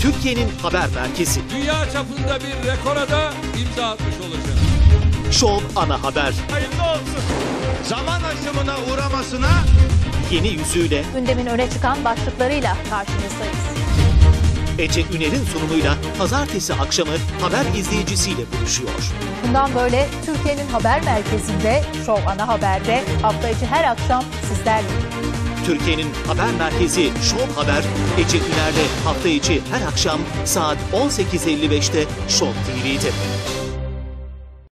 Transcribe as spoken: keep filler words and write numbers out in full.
Türkiye'nin haber merkezi. Dünya çapında bir rekora da imza atmış olacak. Show Ana Haber. Hayırlı olsun. Zaman aşımına uğramasına Yeni yüzüyle Gündemin öne çıkan başlıklarıyla karşınızdayız. Ece Üner'in sunumuyla pazartesi akşamı haber izleyicisiyle buluşuyor. Bundan böyle Türkiye'nin haber merkezinde, Show Ana Haber'de hafta içi her akşam sizlerle. Türkiye'nin haber merkezi Show Haber, Ece Üner'le hafta içi her akşam saat on sekiz elli beşte Show T V'de.